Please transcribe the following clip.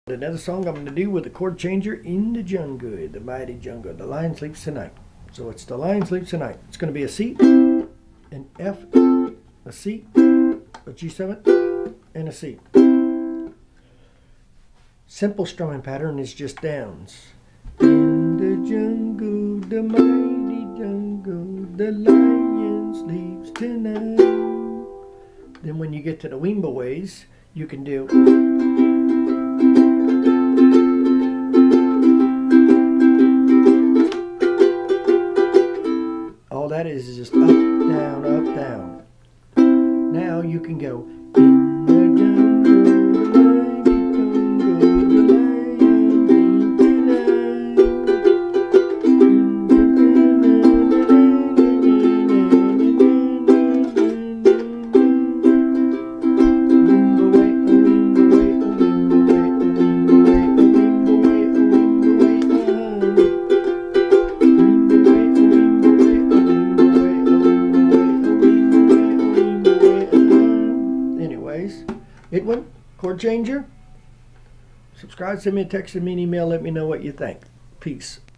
Another song I'm going to do with a chord changer in the jungle, the mighty jungle. The lion sleeps tonight. So it's the lion sleeps tonight. It's going to be a C, an F, a C, a G7, and a C. Simple strumming pattern is just downs. In the jungle, the mighty jungle, the lion sleeps tonight. Then when you get to the wimble ways, you can do. All that is just up, down, up, down. Now you can go in the jungle, the mighty jungle, the lion It went chord changer. Subscribe, send me a text, send me an email, let me know what you think. Peace.